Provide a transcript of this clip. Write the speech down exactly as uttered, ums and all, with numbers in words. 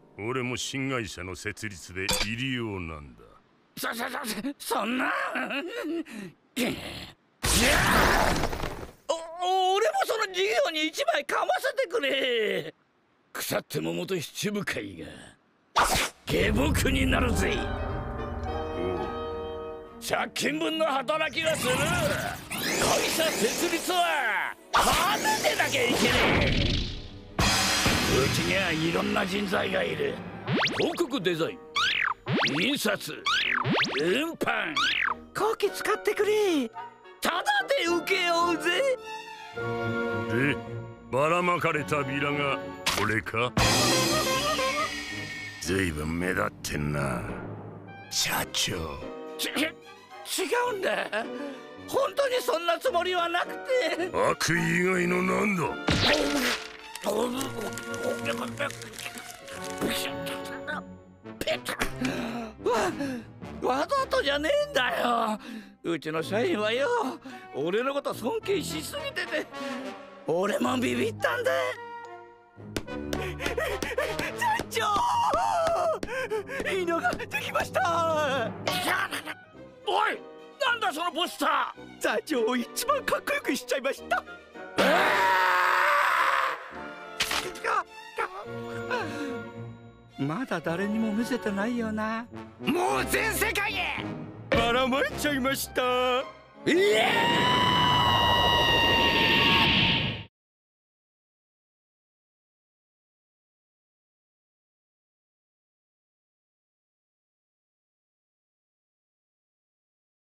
俺も新会社の設立で入りようなんだ。 そそそそんなお俺もその事業に一枚かませてくれ。腐っても元七部会が下僕になるぜ。借金分の働きがする会社設立は金でなきゃいけねえ。うちにはいろんな人材がいる。広告デザイン、印刷、運搬、こき使ってくれ。ただで請け負うぜ。 で、ばらまかれたビラがこれか？ずいぶん目立ってんな、社長。 ち違うんだ。本当にそんなつもりはなくて。 悪意以外の何だ？わわざとじゃねえんだよ。うちの社員はよ、俺のこと尊敬しすぎてて俺もビビったんだ。隊長、いいのができました。おい、なんだそのポスター。隊長を一番かっこよくしちゃいました。まだ誰にも見せてないよな。もう全世界へばらまいちゃいました。イエーイ。